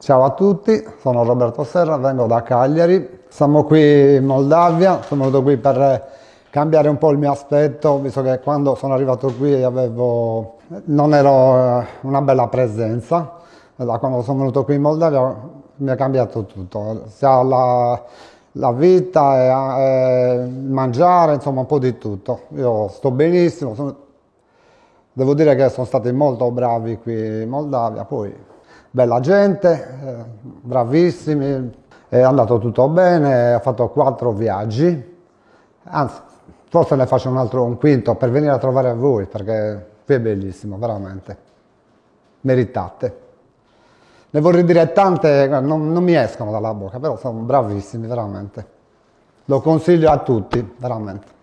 Ciao a tutti, sono Roberto Serra, vengo da Cagliari, siamo qui in Moldavia, sono venuto qui per cambiare un po' il mio aspetto, visto che quando sono arrivato qui non ero una bella presenza. Da quando sono venuto qui in Moldavia mi è cambiato tutto, sia la vita, il mangiare, insomma un po' di tutto. Io sto benissimo, devo dire che sono stati molto bravi qui in Moldavia, poi bella gente, bravissimi, è andato tutto bene, ho fatto 4 viaggi, anzi forse ne faccio un quinto per venire a trovare voi, perché qui è bellissimo, veramente, meritate. Ne vorrei dire tante, non mi escono dalla bocca, però sono bravissimi, veramente. Lo consiglio a tutti, veramente.